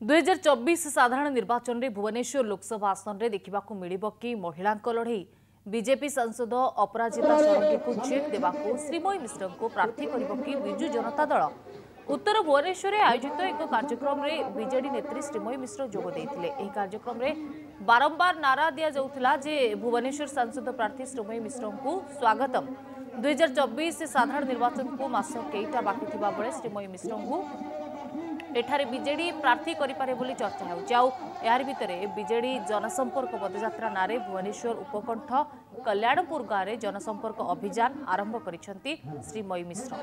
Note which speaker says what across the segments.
Speaker 1: 2024 साधारण निर्वाचन में भुवनेश्वर लोकसभा आसन में देखा मिल कि महिला लड़ई बीजेपी सांसद अपराजिता षडंगी को चेक देवा श्रीमयी मिश्र को प्रार्थी कर विजु जनता दल उत्तर भुवनेश्वर आयोजित एक कार्यक्रम में बीजेडी नेत्री श्रीमयी मिश्र जोगदे कार्यक्रम में बारंबार नारा दि जाऊला जे भुवनेश्वर सांसद प्रार्थी श्रीमयी मिश्र को स्वागतम 2024 साधारण निर्वाचन को मास कईटा बाकी थिबा बेले श्रीमयी मिश्र को एठारे बीजेडी प्रार्थी करिपारे बोली चर्चा होउछि भितरे बीजेडी जनसंपर्क पदयात्रा नारे भुवनेश्वर उपकंठ कल्याणपुर गाँव में जनसंपर्क अभियान आरंभ करिसेंती श्रीमयी मिश्र।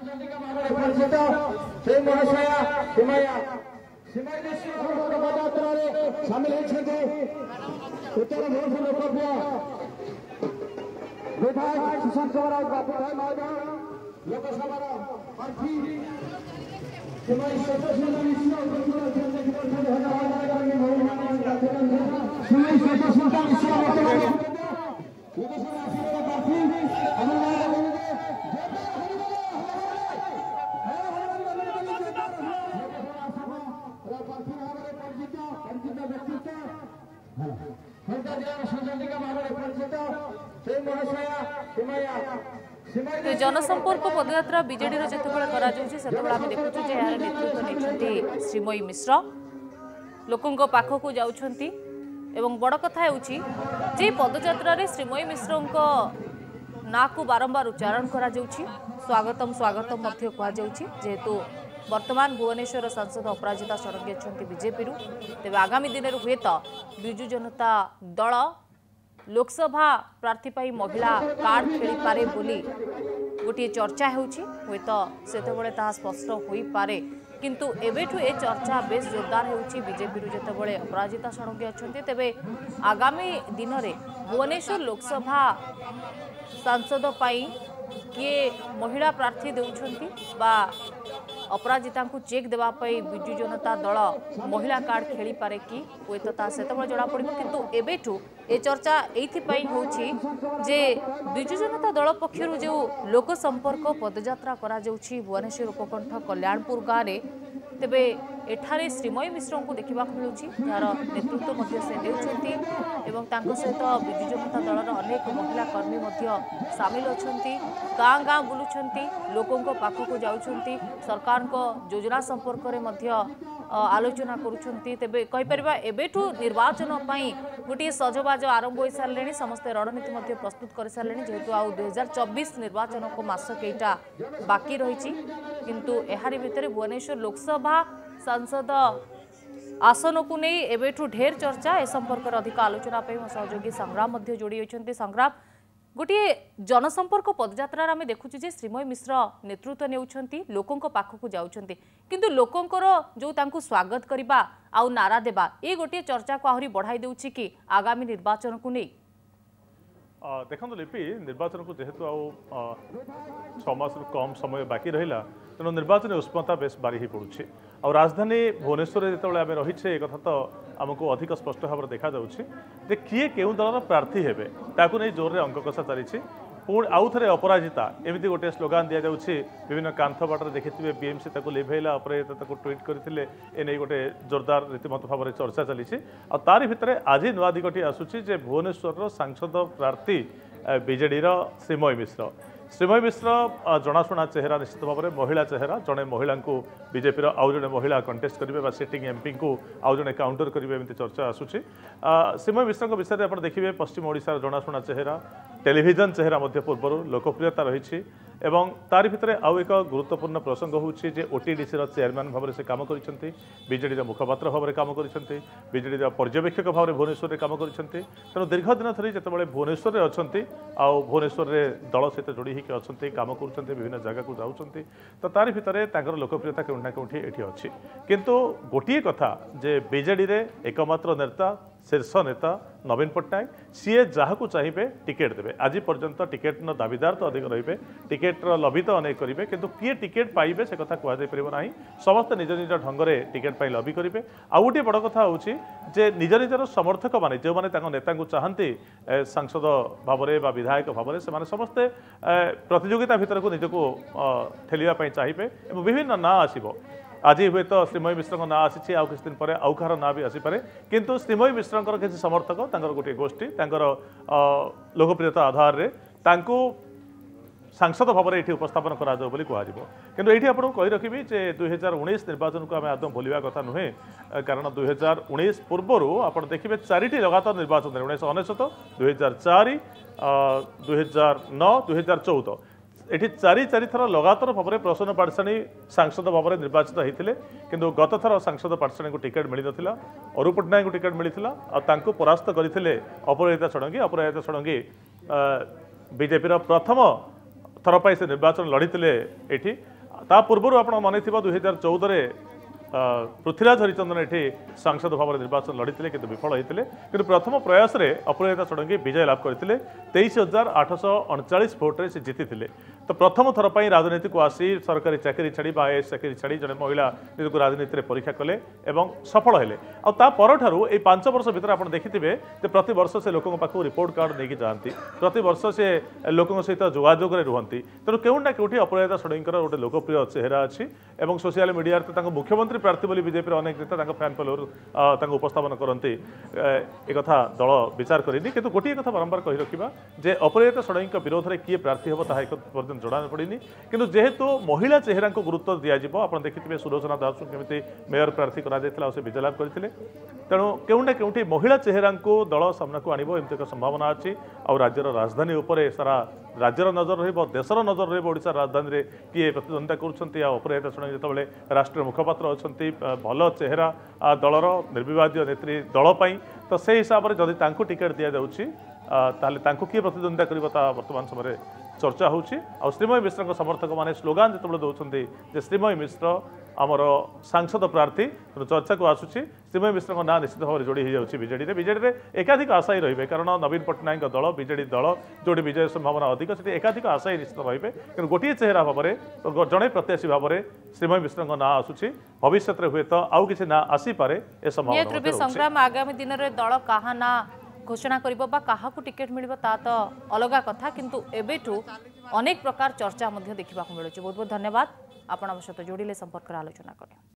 Speaker 1: जनसंपर्क पदयात्रा बीजेडी जितेबाला आम देखु यार नेतृत्व नहीं श्रीमयी मिश्र लोकों पाखक जाउछंती एवं बड़ कथा होउछि जे पदयात्रा श्रीमयी मिश्र ना को बारंबार उच्चारण करा जाउछि स्वागतम स्वागतम मध्य कहा जाउछि जेहेतु वर्तमान भुवनेश्वर सांसद अपराजिता षडंगी अच्छा बीजेपी तेज आगामी दिन में हुए तो विजु जनता दल लोकसभा प्रार्थी पाई महिला कार्ड खेली पारे बोली गोटे चर्चा हुए तो सेतेबेले ताहा स्पष्ट होई पारे किंतु एबेठु ए चर्चा बेस जोरदार होउछि बीजेपी जेतेबेले अपराजिता षडंगी अच्छा तेबे आगामी दिन में भुवनेश्वर लोकसभा सांसद पाई किए महिला प्रार्थी देउछंती बा अपराजिता को चेक देवाई विजु जनता दल महिला कार्ड खेली पारे कि हुए तो से जना पड़ किंतु एबेठु ए चर्चा एइथिपाई होउछि जे विजु जनता दल पक्षरु जो लोक संपर्क पदयात्रा करा जाउछि भुवनेश्वर उपकंठ कल्याणपुर गाँव में तेबे एठारे श्रीमयी मिश्र को देखा मिलूँ यार नेतृत्व से नेउछंती एवं तांको सहित विजु जनता दलर अनेक महिला कर्मी सामिल अछंती गाँ गाँ बुलुछंती लोकों पाखक जाउछंती सरकार को योजना संपर्क में आलोचना करुछंती तेबे कहि परिबा एबेठु निर्वाचन पई गोटे सजबाज आरंभ हो सारे समस्ते रणनीति प्रस्तुत कर सारे जेहेतु आउ 2024 निर्वाचन को मास कईटा बाकी रही किंतु एहारी भितर भुवनेश्वर लोकसभा सांसद आसन को नहीं एबेठु ढेर चर्चा ए संपर्क अधिक आलोचना मो सहयोगी संग्राम जोड़ी होती संग्राम गोटे जनसंपर्क पदयात्रा आम देखुचे जे श्रीमयी मिश्र नेतृत्व नेउछंती लोकों पाखक जाउछंती किंतु लोकोंकर जो तांको स्वागत करबा आउ नारा देबा ए गोटे चर्चा को आहुरी बढ़ाई देउछि कि आगामी निर्वाचन को नहीं
Speaker 2: देखो लिपि निर्वाचन को जेहेतु आउ 6 मास कम समय बाकी रहा तेणु निर्वाचन उष्मता बेस बारी ही पड़ुछि और राजधानी भुवनेश्वर जिते आम रहीचे एक कथा तो आमको अधिक स्पष्ट भाव देखा जाउछि किए केउ दलर प्रार्थी हेबे ताकू नहीं जोर अंक कषा चली पुणी आउ थे अपराजिता एमती गोटे स्लोगान दि जाउछि विभिन्न कांथ बाटर देखिथे बीएमसी ताको लिभेला ट्वीट करते एने गोटे जोरदार रीतिमत भाव में चर्चा चली तारी भितर आज नुआ दिगटी आसूची जे भुवनेश्वर सांसद प्रार्थी बीजेडी श्रीमयी मिश्र श्रीमयी मिश्र जनाशुना चेहरा निश्चित भाव में महिला चेहरा जड़े महिला को बीजेपी आउ जड़े महिला कंटेस्ट करेंगे सिटिंग एमपी को आउ जड़े काउंटर करेंगे एमती चर्चा आसूची श्रीमयी मिश्र विषय में आप देखिए पश्चिम ओडिशार जनाशुना चेहरा टेलीविजन चेहरा पूर्व लोकप्रियता रही एवं तारी भितर आउ एक गुरुत्वपूर्ण प्रसंग होउछि जे ओटीडीसी चेयरमैन भाव से काम करिसेंती बीजेडी मुखपात्र भाव में काम करिसेंती बीजेडी पर्यवेक्षक भाव में भुवनेश्वर में काम करिसेंती तेणु दीर्घ दिन धरी जितेबाला भुवनेश्वर में अच्छी आउ भुवनेश्वर में दल सहित जोड़ी होकर अच्छी काम करुँच विभिन्न जगह को जाऊँच तो तारी भितर तांकर लोकप्रियता केउठी ना केउठी एठी अछि किंतु गोटे कथा जे बीजेडी रे एकमात्र नेता शीर्ष नेता नवीन पट्टनायक सीए जहाँ चाहिए टिकेट देवे आज पर्यंत टिकेट दाबीदार तो अधिक रे टिकेट लबी तो अनेक करेंगे किंतु किए टिकेट पाइबे से कथा कहना समस्त निज निज ढंग से टिकेट पाई लबी करेंगे आउ गोटे बड़ कथा हूँ जे निज निजर समर्थक मैंने जो मैंने नेता चाहती सांसद भाव में विधायक भाव में से समस्ते प्रतियोगिता भितर को निजक ठेलिया चाहिए विभिन्न ना आसब आज हुए तो श्रीमयी मिश्र ना आसी आउ किछ दिन पर आउ कहार ना भी आसीपे किंतु श्रीमयी मिश्र किसी समर्थक गोटे गोष्ठी लोकप्रियता आधार में सांसद भाव में ये उपस्थापन करा किंतु ये आपको कही रखी जे 2019 निर्वाचन को आम आदम भूलवा कथा नुहे कारण 2019 पूर्वर आप देखिए 4टी लगातार निर्वाचन 1999 2004 2009 2014 ये चारि थर लगातार भाव में प्रसन्न पाठशाणी सांसद भाव में निर्वाचित होते किंतु गत थर सांसद पाठशाणी को टिकेट मिल ना अरू पट्टनायक को टिकेट मिलता और परास्त करते अपराजिता षडंगी बीजेपी प्रथम थर पर से निर्वाचन लड़ी ये पूर्व आप मन थी 2014 पृथ्वीराज हरिचंदन ये सांसद भाव में निर्वाचन लड़ी किंतु विफल होते कि प्रथम प्रयास में अपराजिता षडंगी विजय लाभ करते 23,839 भोट्रे से जीति तो प्रथम थर पर राजनीति को आसी सरकारी चाकरी छाड़ी आईएएस चाकरी छाड़ी जड़े महिला निज को राजनीति में परीक्षा कले और सफल हेले आउ ये 5 वर्ष भितर आप देखिथे प्रति वर्ष से लोकों पाखु रिपोर्ट कार्ड नहीं जाती प्रति वर्ष से लोकों सहित जोगाजोग रुहति तेणु केउना केउठी अपराजिता षडंगीर गोटे लोकप्रिय चेहरा अच्छी और सोशल मीडिया मुख्यमंत्री प्रार्थी बोली बीजेपी अनेक नेता फैन फॉलोअर उपस्थापन करती एक दल विचार करनी किंतु गोटे कथा बारंबार कही रखा जे अपराजिता षडंगी विरोध में किए प्रार्थी हम ताहा पर्यटन जड़ा पड़नी किंतु जेहेतु महिला चेहरा को गुरुत्व दिज्व आप देखिए सुलोचना दास केमी मेयर प्रार्थी कर विजय लाभ करते तेणु केउना केउठी महिला चेहरा को दल सामना को आणव एमती एक संभावना अच्छी और राज्यर राजधानी उपर सारा राज्यर नजर रशर नजर रोशा राजधानी में किए प्रतिद्वंदिता करपराजिता षडंगी जो राष्ट्रीय मुखपात्र अच्छा भल चेहरा दलर निर्विवाद नेत्री दलपाई तो से हिसाब से जदि टिकेट दि जाऊँगी किए प्रतिद्वंदिता कर वर्तमान समय चर्चा होची और श्रीमयी मिश्र समर्थक मैंने स्लोगान जो दौरान श्रीमयी मिश्र आमर सांसद प्रार्थी चर्चा को आसूसी श्रीमयी मिश्र ना निश्चित भाव में जोड़ी हो जाऊँगी बीजेडी में एकाधिक आशायी रही कारण नवीन पट्टनायक दल बीजेडी दल जो विजय संभावना अधिक से एकाधिक आशायी निश्चित रही कि गोटे चेहरा भाव में जड़े प्रत्याशी भाव में श्रीमयी मिश्र ना आसूसी भविष्य में हुए तो आउ कि ना आसीपे ए संभावना
Speaker 1: संग्राम आगामी दिन में दल कहा ना घोषणा क्या टिकेट मिल तो अलग कथा किंतु एबेठू अनेक प्रकार चर्चा देखा मिलूँ बहुत बहुत धन्यवाद आपण सहित जोड़े संपर्क आलोचना करें।